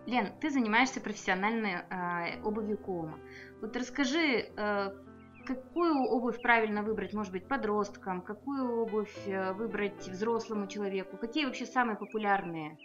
Лен, ты занимаешься профессиональной обувью Коома. Вот расскажи, какую обувь правильно выбрать, может быть, подросткам, какую обувь выбрать взрослому человеку, какие вообще самые популярные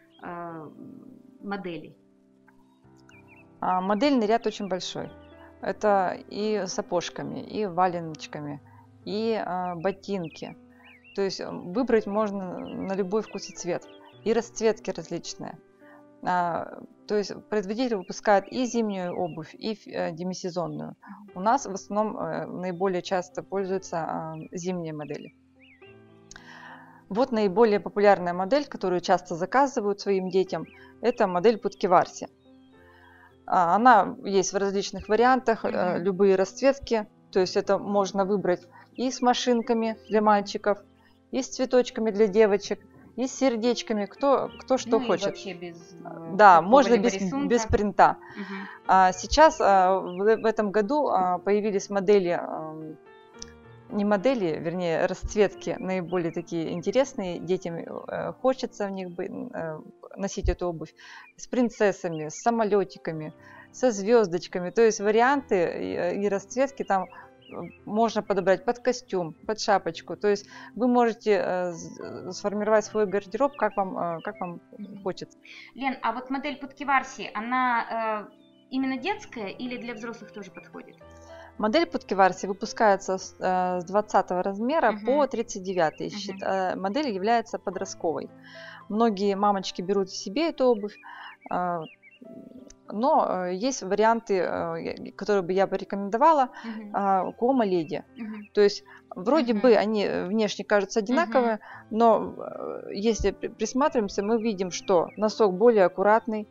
модели? Модельный ряд очень большой. Это и сапожками, и валеночками, и ботинки. То есть выбрать можно на любой вкус и цвет. И расцветки различные. То есть производитель выпускает и зимнюю обувь, и демисезонную. У нас в основном наиболее часто пользуются зимние модели. Вот наиболее популярная модель, которую часто заказывают своим детям, это модель Путкеварси. Она есть в различных вариантах, любые расцветки. То есть это можно выбрать и с машинками для мальчиков, и с цветочками для девочек, и с сердечками, кто что хочет. И вообще без да, можно без принта. Сейчас в этом году появились модели, не модели, вернее расцветки наиболее такие интересные, детям хочется в них носить эту обувь, с принцессами, с самолетиками, со звездочками. То есть варианты и расцветки там можно подобрать под костюм, под шапочку. То есть вы можете сформировать свой гардероб, как вам хочется. Лен, а вот модель Путкеварси, она именно детская или для взрослых тоже подходит? Модель Путкеварси выпускается с 20 размера по 39. Модель является подростковой. Многие мамочки берут себе эту обувь, но есть варианты, которые бы я порекомендовала, Коома Леди. То есть вроде бы они внешне кажутся одинаковые, но если присматриваемся, мы видим, что носок более аккуратный,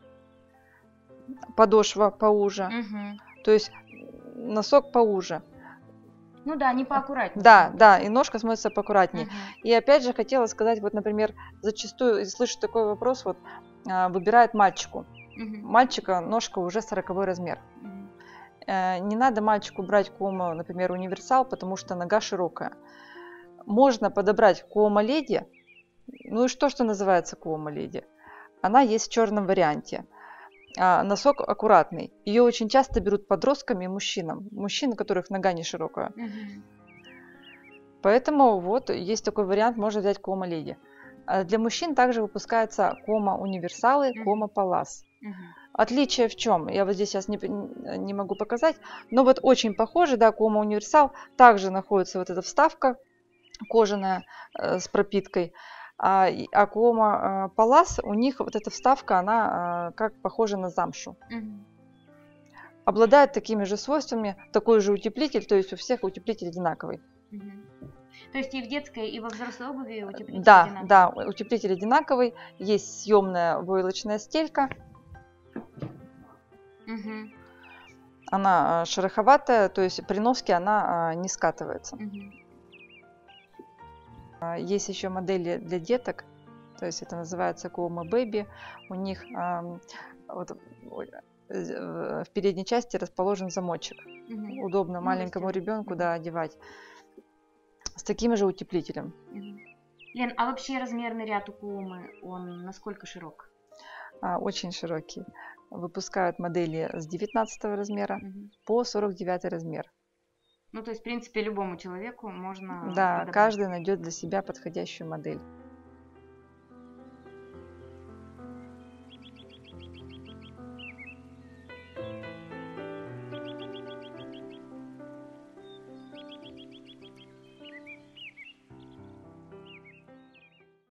подошва поуже. То есть носок поуже. Ну да, не поаккуратнее. Да, и ножка смотрится поаккуратнее. И опять же хотела сказать, вот, например, зачастую слышу такой вопрос, вот, выбирает мальчику. Мальчика ножка уже 40 размер. Не надо мальчику брать Коома, например, универсал, потому что нога широкая. Можно подобрать Коома Леди. Ну и что называется Коома Леди? Она есть в черном варианте. Носок аккуратный. Ее очень часто берут подростками и мужчинам. Мужчин, у которых нога не широкая. Поэтому вот есть такой вариант, можно взять Коома Леди. Для мужчин также выпускаются Коома Универсалы, Коома Палас. Отличие в чем? Я вот здесь сейчас не могу показать, но вот очень похоже, да, Коома Универсал. Также находится вот эта вставка кожаная с пропиткой. А Коома Палас, у них вот эта вставка, она как похожа на замшу. Обладает такими же свойствами, такой же утеплитель, то есть у всех утеплитель одинаковый. То есть и в детской, и во взрослой обуви утеплитель одинаковый? Да, утеплитель одинаковый. Есть съемная войлочная стелька. Она шероховатая, то есть при носке она не скатывается. Есть еще модели для деток, то есть это называется Коома Бэби. У них вот, в передней части расположен замочек. Удобно маленькому ребенку одевать. С таким же утеплителем. Лен, а вообще размерный ряд у Коомы, он насколько широк? Очень широкий. Выпускают модели с 19 размера по 49 размер. Ну, то есть, в принципе, любому человеку можно Да, подобрать. каждый найдет для себя подходящую модель.